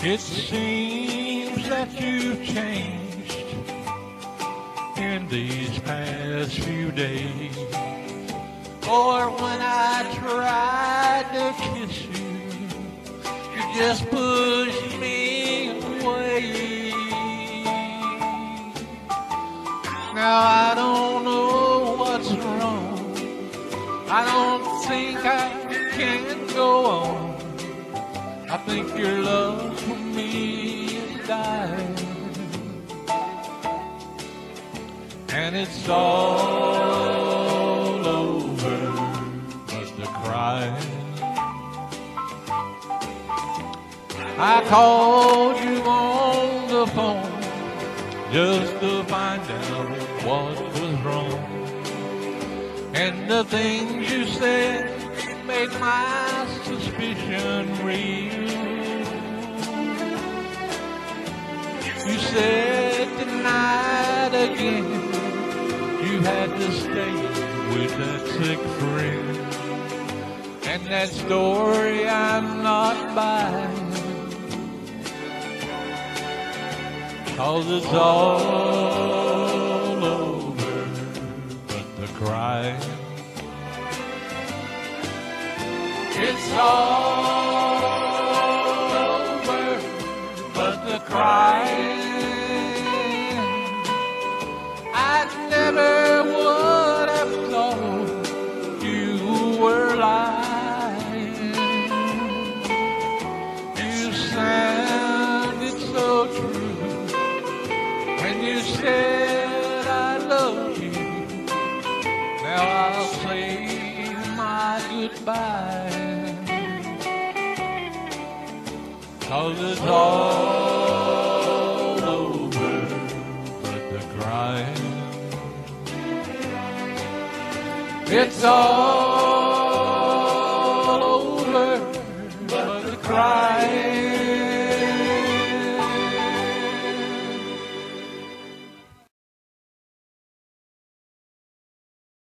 It seems that you've changed in these past few days. Or when I tried to kiss you, you just pushed me away. Now I don't know what's wrong. I don't think I can go on. I think your love for me is dying, and it's all over but the crying. I called you on the phone just to find out what was wrong, and the things you said made my suspicion real. You said tonight again you had to stay with that sick friend, and that story I'm not buying, 'cause it's all over but the crying. It's all over but the crying. I never would have thought you were lying. You sounded so true when you said I love you. Now I'll say my goodbye, 'cause it's all over but the crying. It's all over but the crying.